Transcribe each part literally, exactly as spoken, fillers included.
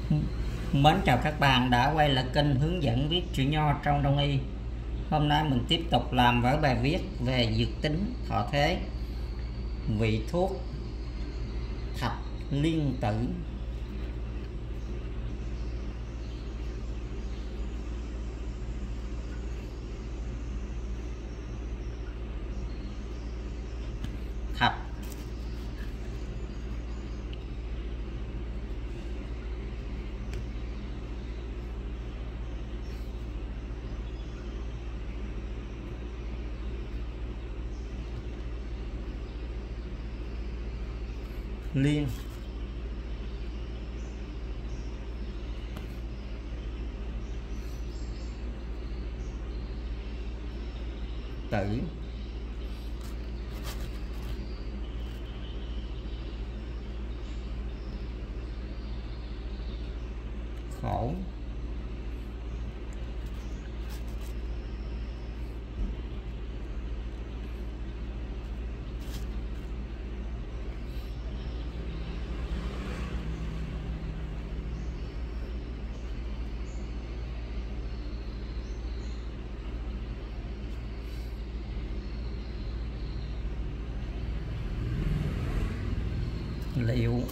Mến chào các bạn đã quay lại kênh hướng dẫn viết chữ nho trong đông y. Hôm nay mình tiếp tục làm với bài viết về dược tính thọ thế, vị thuốc thạch liên tử. Thạch liên tử khổ liệu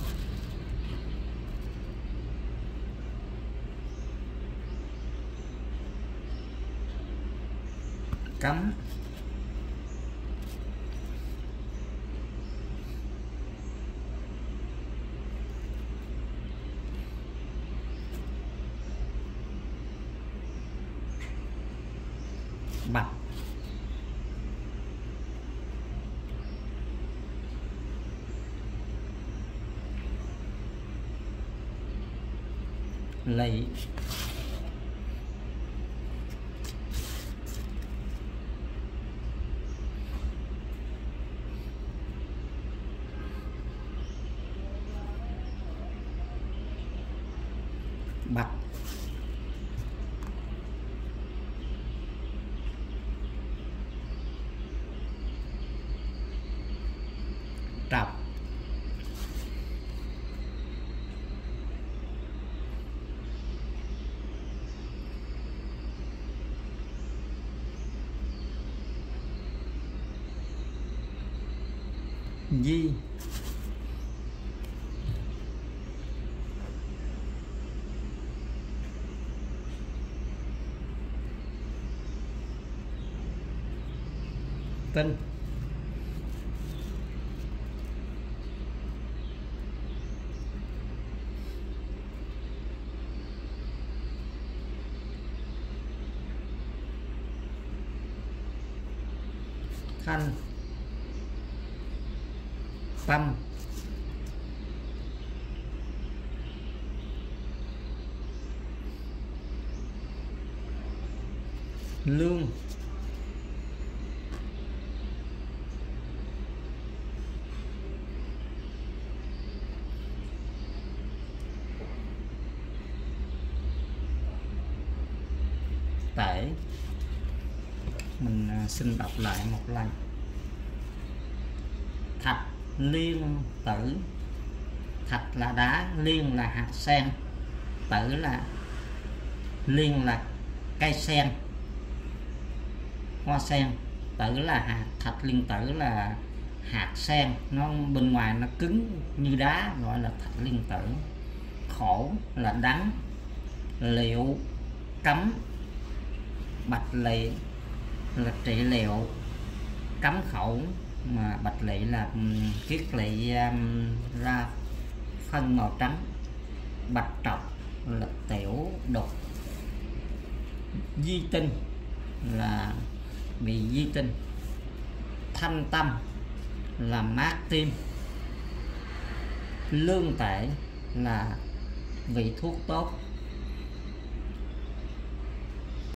cấm bạch lỵ bạch trọc di tinh thanh tâm lương tể. Mình xin đọc lại một lần. Thạch liên tử. Thạch là đá, liên là hạt sen, tử là liên là cây sen, hoa sen. Tử là hạt, thạch liên tử là hạt sen, nó bên ngoài nó cứng như đá, gọi là thạch liên tử. Khổ là đắng, liệu cấm, bạch lỵ là trị liệu cấm khẩu, mà bạch lỵ là kiết lỵ um, ra phân màu trắng. Bạch trọc là tiểu đục. Di tinh là bị di tinh. Thanh tâm là mát tim. Lương tể là vị thuốc tốt.